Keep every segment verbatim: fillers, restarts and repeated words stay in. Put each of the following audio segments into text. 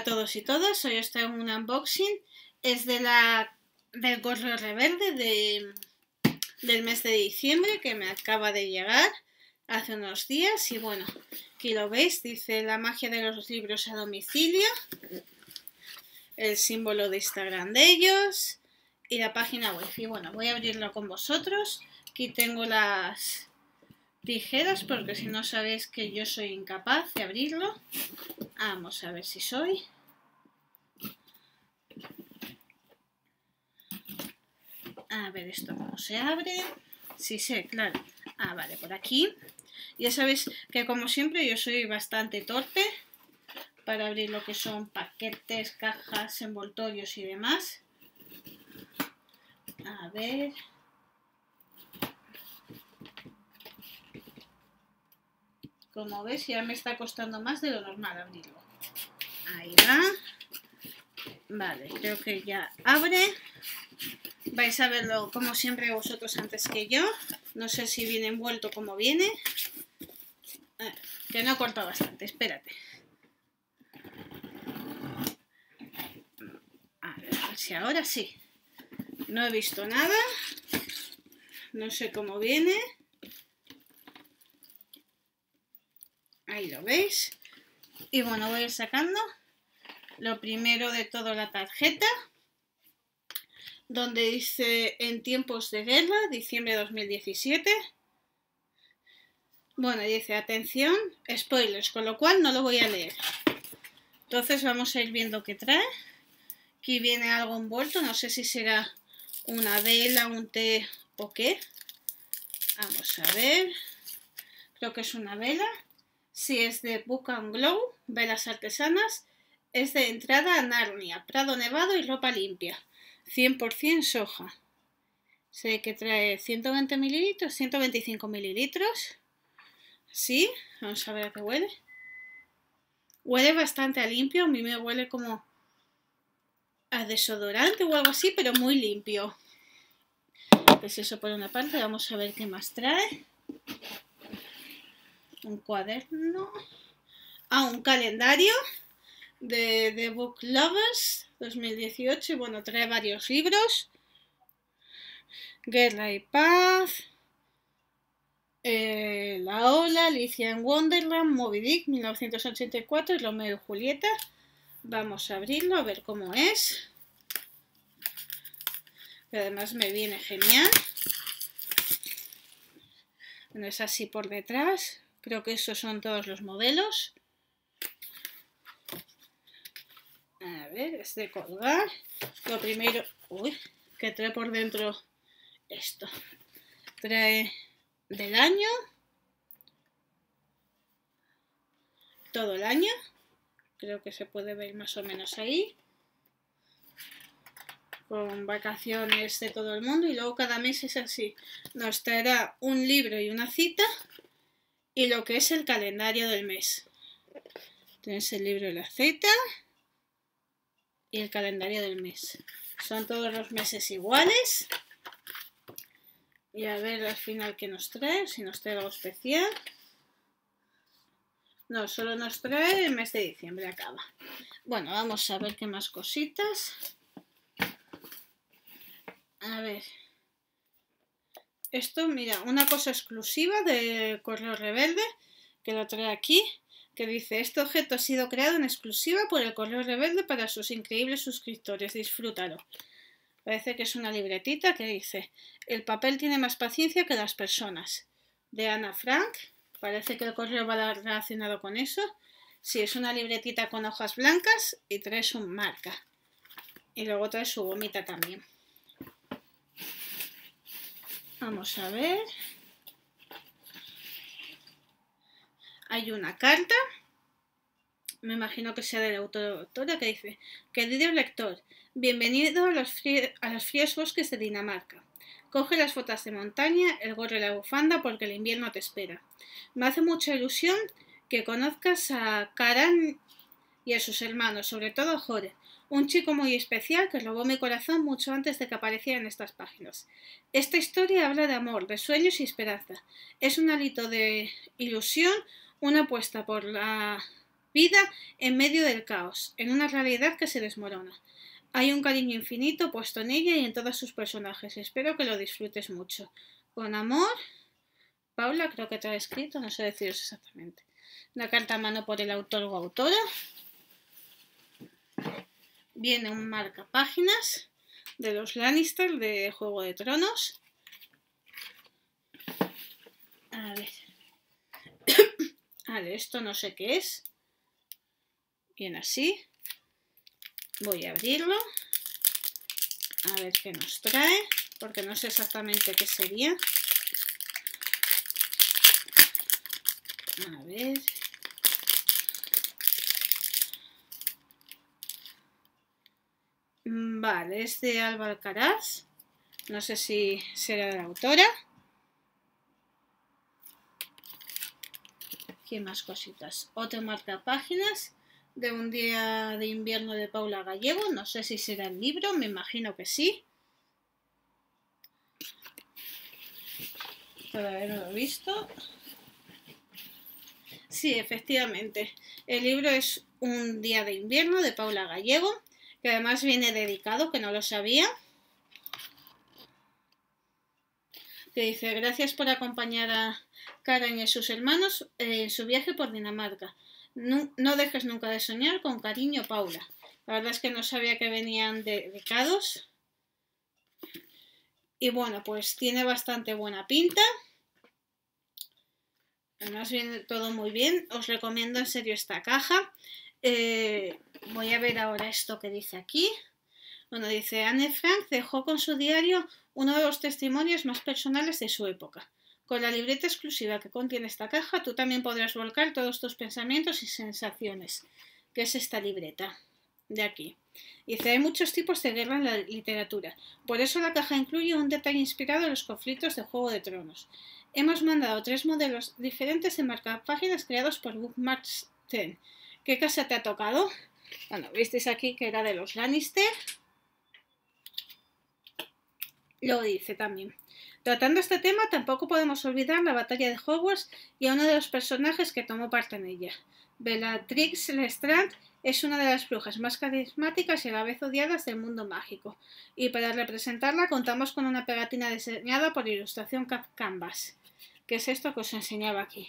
todos y todas, hoy os traigo un unboxing, es de la del gorro reverde de, del mes de diciembre que me acaba de llegar hace unos días y bueno, aquí lo veis, dice la magia de los libros a domicilio, el símbolo de Instagram de ellos y la página web. Y bueno, voy a abrirlo con vosotros, aquí tengo las tijeras porque si no sabéis que yo soy incapaz de abrirlo. Vamos a ver si soy. A ver esto cómo se abre. Sí sé, claro. Ah, vale, por aquí. Ya sabéis que como siempre yo soy bastante torpe para abrir lo que son paquetes, cajas, envoltorios y demás. A ver. Como veis ya me está costando más de lo normal abrirlo. Ahí va. Vale, creo que ya abre. Vais a verlo como siempre vosotros antes que yo. No sé si viene envuelto como viene. Eh, que no he cortado bastante, espérate. A ver, a ver si ahora sí. No he visto nada. No sé cómo viene. Ahí lo veis. Y bueno, voy a ir sacando lo primero de todo, la tarjeta, donde dice en tiempos de guerra, diciembre de dos mil diecisiete. Bueno, dice atención, spoilers, con lo cual no lo voy a leer. Entonces vamos a ir viendo qué trae. Aquí viene algo envuelto, no sé si será una vela, un té o qué. Vamos a ver. Creo que es una vela. Si es de Book and Glow, velas artesanas, es de entrada a Narnia, Prado Nevado y ropa limpia. cien por cien soja. Sé que trae ciento veinte mililitros, ciento veinticinco mililitros. Sí, vamos a ver a qué huele. Huele bastante a limpio, a mí me huele como a desodorante o algo así, pero muy limpio. Pues eso por una parte, vamos a ver qué más trae. Un cuaderno. Ah, un calendario de The Book Lovers dos mil dieciocho. Y bueno, trae varios libros. Guerra y Paz. Eh, La Ola, Alicia en Wonderland, Moby Dick, mil novecientos ochenta y cuatro y Romeo y Julieta. Vamos a abrirlo a ver cómo es. Que además me viene genial. Bueno, es así por detrás. Creo que estos son todos los modelos. A ver, es de colgar. Lo primero, uy, que trae por dentro esto. Trae del año. Todo el año. Creo que se puede ver más o menos ahí. Con vacaciones de todo el mundo. Y luego cada mes es así. Nos traerá un libro y una cita. Y lo que es el calendario del mes. Tienes el libro y la cita. Y el calendario del mes. Son todos los meses iguales. Y a ver al final qué nos trae. Si nos trae algo especial. No, solo nos trae el mes de diciembre. Acaba. Bueno, vamos a ver qué más cositas. A ver. Esto, mira, una cosa exclusiva de Correo Rebelde, que lo trae aquí, que dice, este objeto ha sido creado en exclusiva por el Correo Rebelde para sus increíbles suscriptores, disfrútalo. Parece que es una libretita que dice, el papel tiene más paciencia que las personas, de Ana Frank. Parece que el correo va relacionado con eso. Sí, es una libretita con hojas blancas y trae su marca. Y luego trae su gomita también. Vamos a ver. Hay una carta. Me imagino que sea de la autora que dice: querido lector, bienvenido a los, a los fríos bosques de Dinamarca. Coge las botas de montaña, el gorro y la bufanda porque el invierno te espera. Me hace mucha ilusión que conozcas a Karan y a sus hermanos, sobre todo a Jore, un chico muy especial que robó mi corazón mucho antes de que apareciera en estas páginas. Esta historia habla de amor, de sueños y esperanza. Es un hálito de ilusión, una apuesta por la vida en medio del caos, en una realidad que se desmorona. Hay un cariño infinito puesto en ella y en todos sus personajes. Espero que lo disfrutes mucho. Con amor, Paula, creo que te ha escrito, no sé deciros exactamente. Una carta a mano por el autor o autora. Viene un marcapáginas de los Lannister de Juego de Tronos. A ver. Vale, esto no sé qué es. Bien así. Voy a abrirlo. A ver qué nos trae. Porque no sé exactamente qué sería. A ver. Vale, es de Alba Alcaraz. No sé si será de la autora. ¿Qué más cositas? Otro marcapáginas de Un día de invierno de Paula Gallego. No sé si será el libro, me imagino que sí. Todavía no lo he visto. Sí, efectivamente. El libro es Un día de invierno de Paula Gallego, que además viene dedicado, que no lo sabía. Que dice: gracias por acompañar a Karen y a sus hermanos en su viaje por Dinamarca. No, no dejes nunca de soñar, con cariño, Paula. La verdad es que no sabía que venían dedicados. Y bueno, pues tiene bastante buena pinta. Además viene todo muy bien. Os recomiendo en serio esta caja. Eh, voy a ver ahora esto que dice aquí. Bueno, dice: Anne Frank dejó con su diario uno de los testimonios más personales de su época. Con la libreta exclusiva que contiene esta caja, tú también podrás volcar todos tus pensamientos y sensaciones. ¿Qué es esta libreta? De aquí. Dice: hay muchos tipos de guerra en la literatura. Por eso la caja incluye un detalle inspirado en los conflictos de Juego de Tronos. Hemos mandado tres modelos diferentes de marcapáginas creados por Bookmarks diez. ¿Qué casa te ha tocado? Bueno, visteis aquí que era de los Lannister. Lo dice también. Tratando este tema, tampoco podemos olvidar la batalla de Hogwarts y a uno de los personajes que tomó parte en ella. Bellatrix Lestrange es una de las brujas más carismáticas y a la vez odiadas del mundo mágico. Y para representarla contamos con una pegatina diseñada por Ilustración Canvas. ¿Qué es esto que os enseñaba aquí?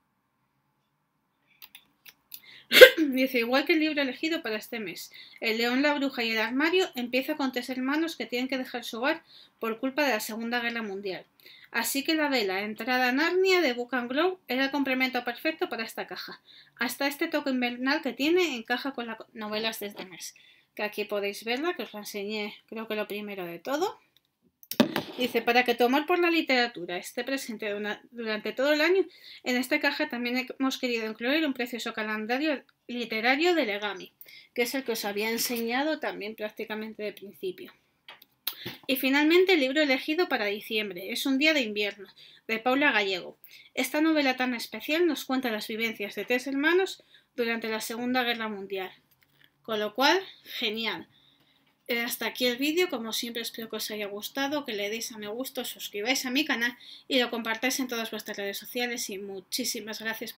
Dice: igual que el libro elegido para este mes, El león, la bruja y el armario, empieza con tres hermanos que tienen que dejar su hogar por culpa de la Segunda Guerra Mundial. Así que la vela Entrada a Narnia de Book and Glow era el complemento perfecto para esta caja. Hasta este toque invernal que tiene encaja con las novelas de este mes. Que aquí podéis verla, que os la enseñé, creo que lo primero de todo. Dice: para que tu amor por la literatura esté presente durante todo el año, en esta caja también hemos querido incluir un precioso calendario literario de Legami, que es el que os había enseñado también prácticamente de principio. Y finalmente el libro elegido para diciembre es Un día de invierno, de Paula Gallego. Esta novela tan especial nos cuenta las vivencias de tres hermanos durante la Segunda Guerra Mundial. Con lo cual, genial. Hasta aquí el vídeo. Como siempre, espero que os haya gustado, que le deis a me gusta, os suscribáis a mi canal y lo compartáis en todas vuestras redes sociales. Y muchísimas gracias